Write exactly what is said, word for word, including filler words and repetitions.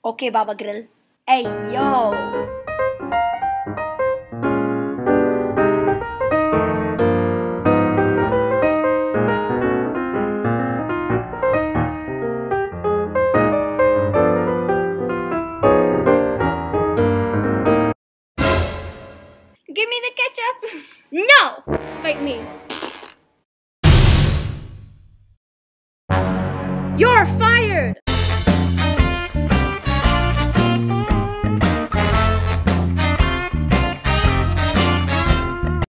Okay, Baba Grill. Hey, yo! Give me the ketchup! No! Fight me. You're fine!